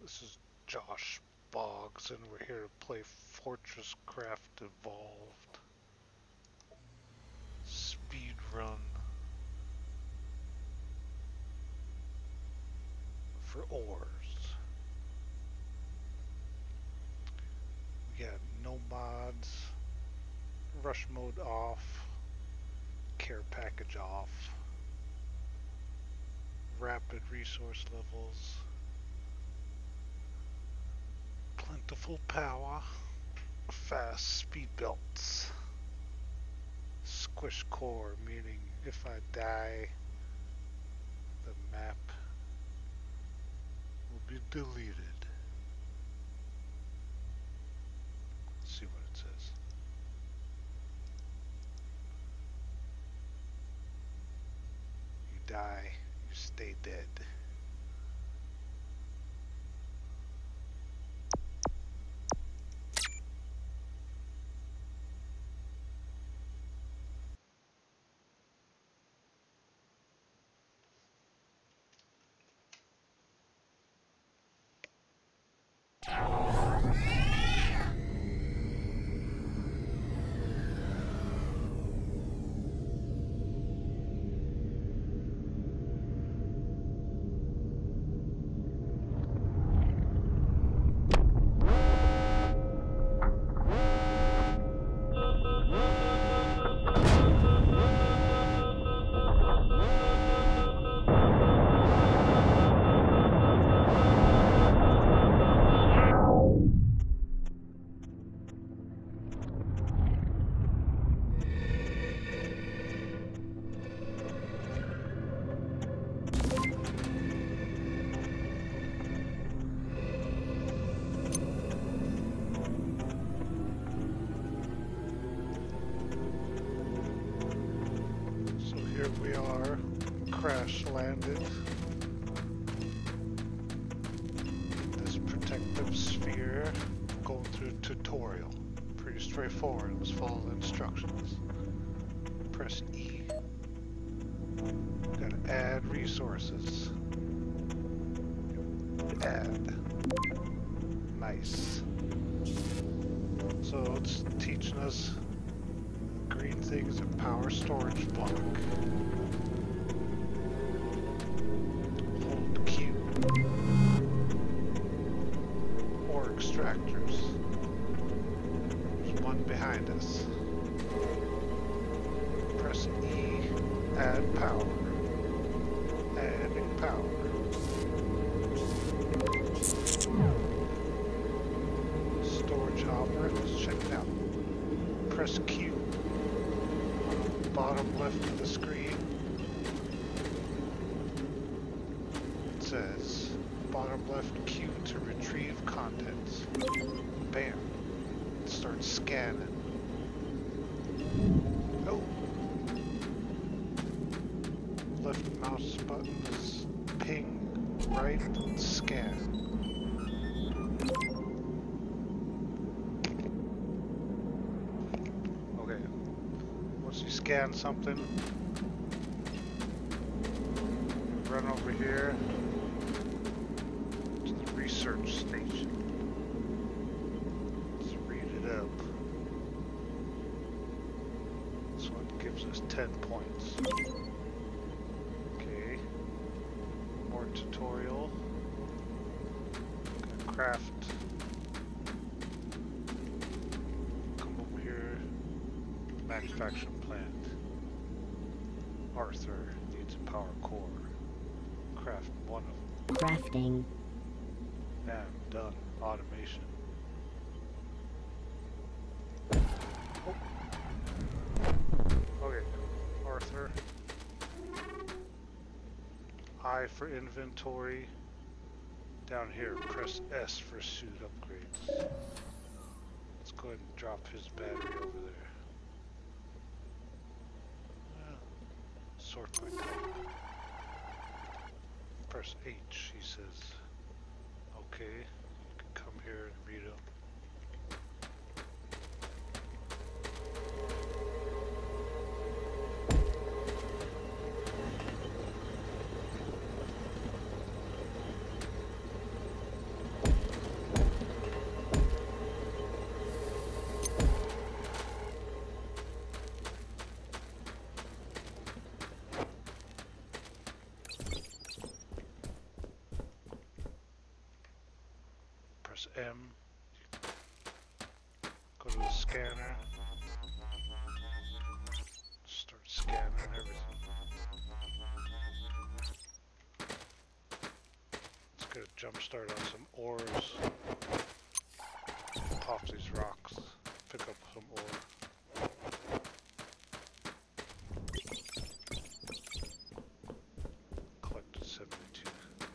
This is Josh Boggs, and we're here to play FortressCraft Evolved speed run for ores. We got no mods, rush mode off, care package off, rapid resource levels, plentiful power, fast speed belts, SquishCore, meaning if I die, the map will be deleted. Let's see what it says. You die, you stay dead. Here we are, crash landed. This protective sphere, going through a tutorial. Pretty straightforward, let's follow the instructions. Press E. Gotta add resources. Add. Nice. So it's teaching us green things a power storage block. Hold Q. Ore extractors. There's one behind us. Press E. Add power. Adding power. Storage hopper. Let's check it out. Press Q. Bottom left of the screen, it says bottom left Q to retrieve contents. Bam. It starts scanning. Oh. Left mouse button is ping, right, scan. You scan something, run over here to the research station. Let's read it up. This one gives us 10 points. Okay, more tutorial. Gonna craft. Come over here. Manufacturing plant. Arthur needs a power core. Craft one of them. Crafting. And done. Automation. Oh. Okay. Arthur. I for inventory. Down here, press S for suit upgrades. Let's go ahead and drop his battery over there. Sort by color. Press H, he says. Okay, you can come here and read them. M. Go to the scanner. Start scanning everything. Let's get a jump start on some ores. Pop these rocks. Pick up some ore. Collected 72.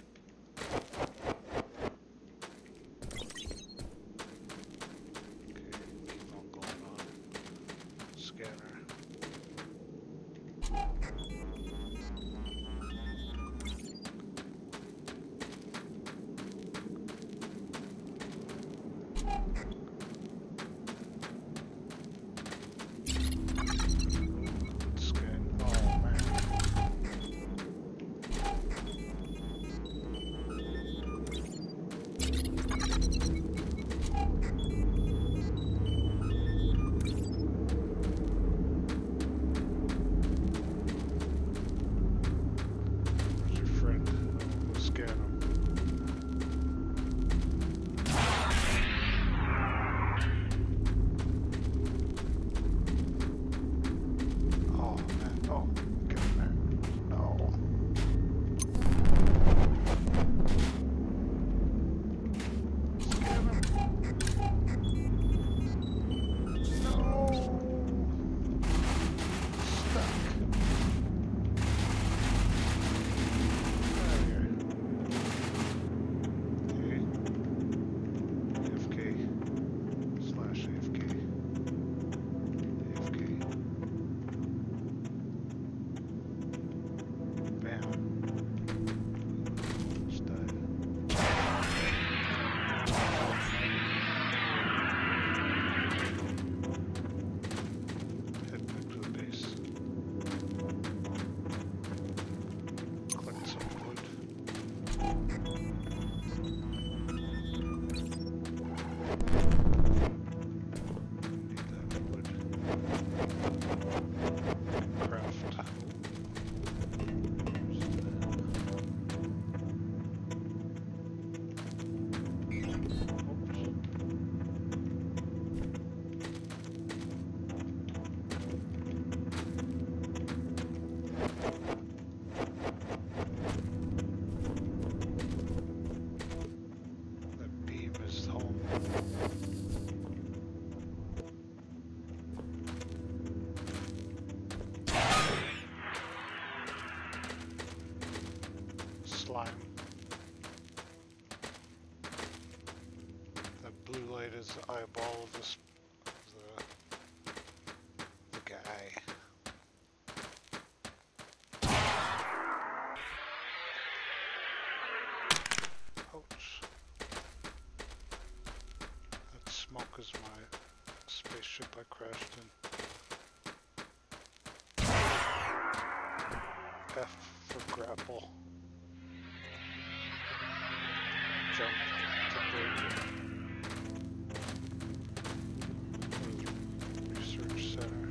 Slime. That blue light is the eyeball of this, the guy. Ouch. That smoke is my spaceship I crashed in. F for grapple. Jump to break. Research center.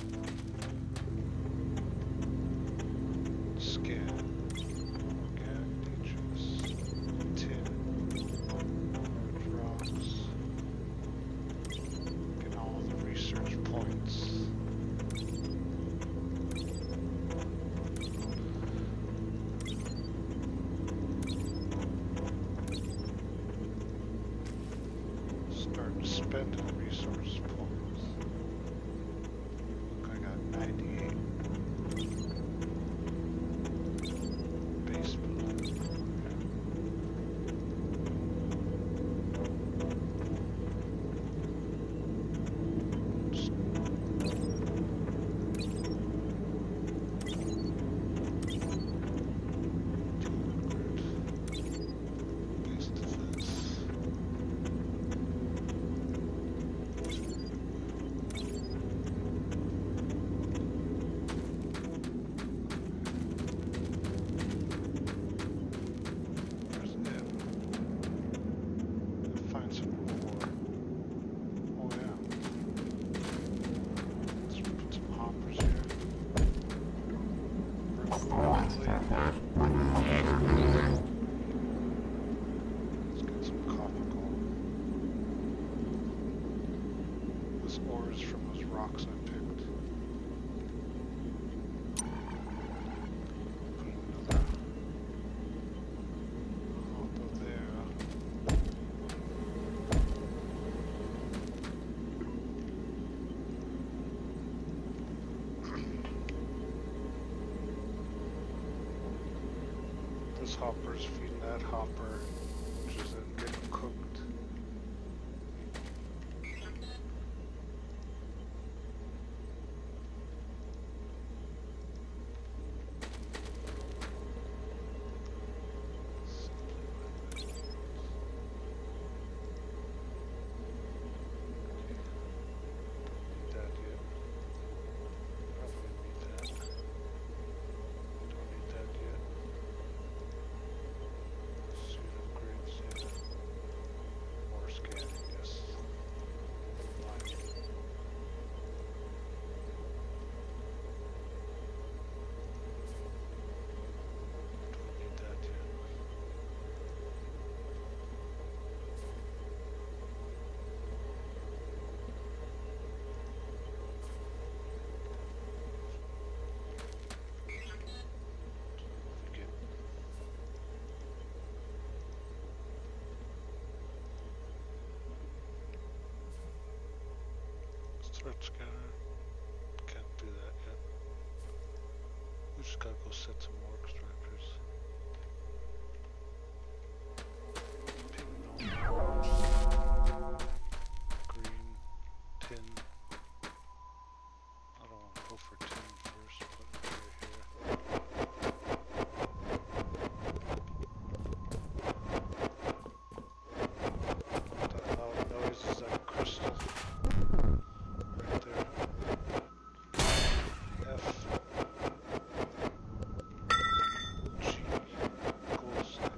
Scan. Organic features. Tin. Rocks. Get all the research points. Spending resource points. Look, I got 98. Base blue. Base defense. those ores from those rocks I picked. Put another hopper there. This hopper's feeding that hopper, which is then getting cooked. Threat scanner. Can't do that yet. We just gotta go set some more extractors. Pink no. Green. Tin. I don't want to go for tin first, but it's right here. That loud noise is that crystal. Right there. F. G. Gold stack.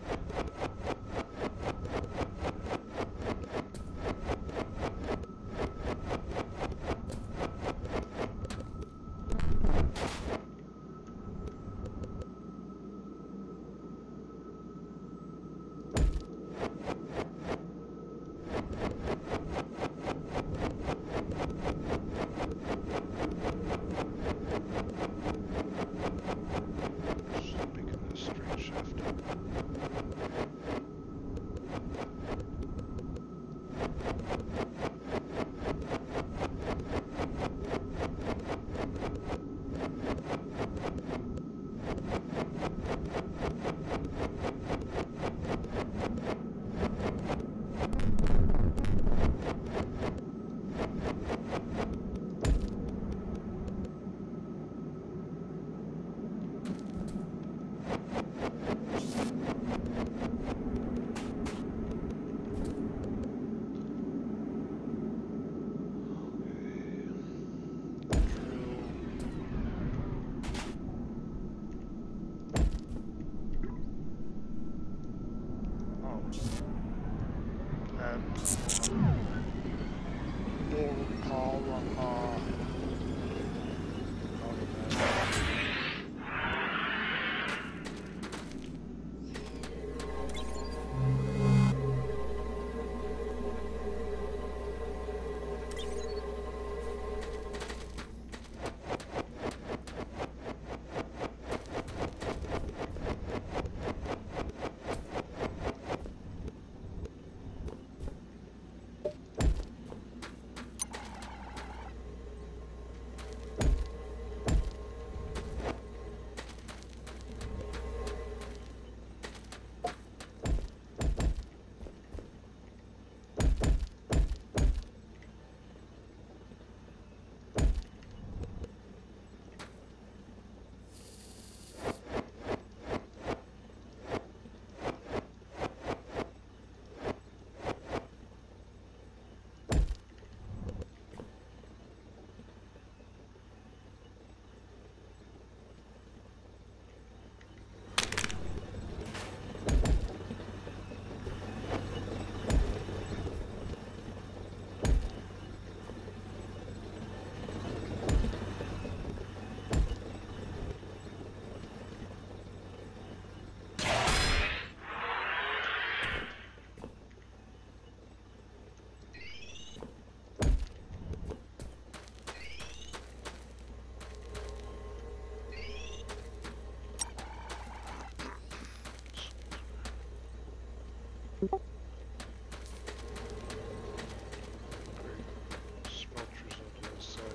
Smelters on the other side.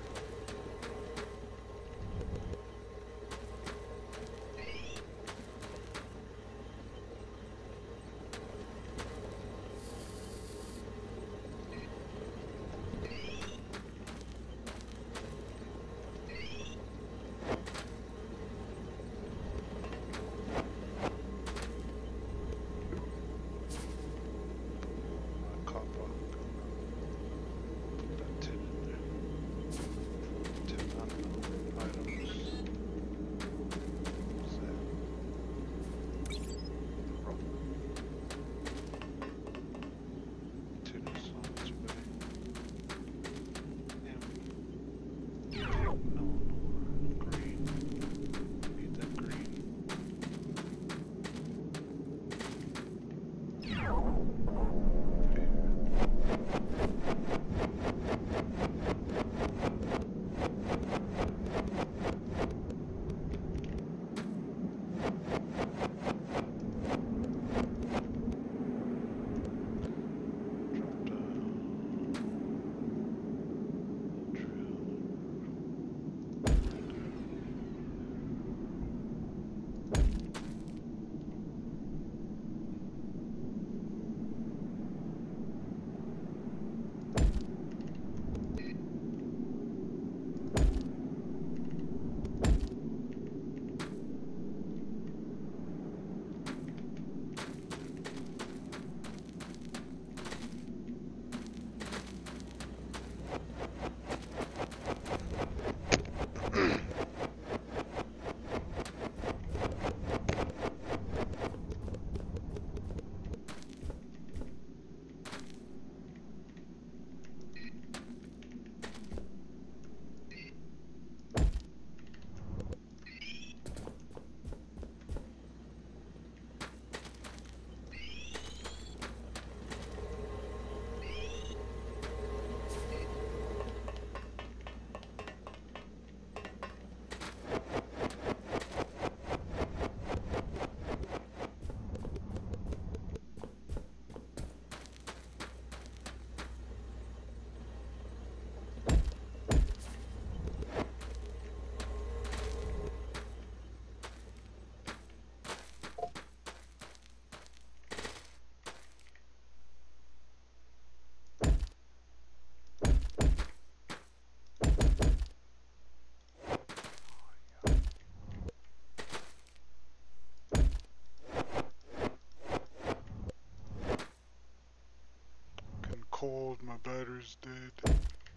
Cold, my battery's dead.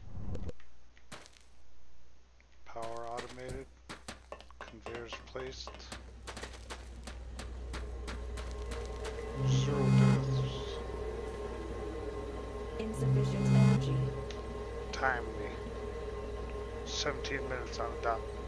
Power automated. Conveyors placed. 0 deaths. Insufficient energy. Time me. 17 minutes on the dot.